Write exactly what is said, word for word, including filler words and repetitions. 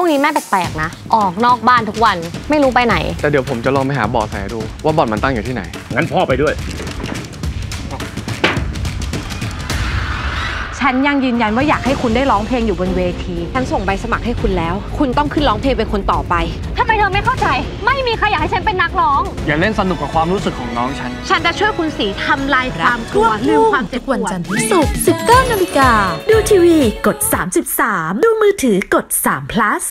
วงนี้แม่แปลกๆนะออกนอกบ้านทุกวันไม่รู้ไปไหนแต่เดี๋ยวผมจะลองไปหาเบาะแสดูว่าบ่อนมันตั้งอยู่ที่ไหนงั้นพ่อไปด้วยฉันยังยืนยันว่าอยากให้คุณได้ร้องเพลงอยู่บนเวทีฉันส่งใบสมัครให้คุณแล้วคุณต้องขึ้นร้องเพลงเป็นคนต่อไปทำไมเธอไม่เข้าใจไม่มีใครอยากให้ฉันเป็นนักร้องอย่าเล่นสนุกกับความรู้สึกของน้องฉันฉันจะช่วยคุณสีทำลายความกลัวลืมความเจ็บปวดวันจันทร์ถึงศุกร์ สิบเก้านาฬิกาดูทีวีกดสามสิบสามดูมือถือกดสาม plus